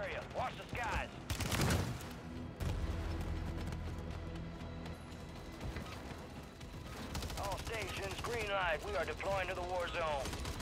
area. Watch the skies. All stations, green light. We are deploying to the war zone.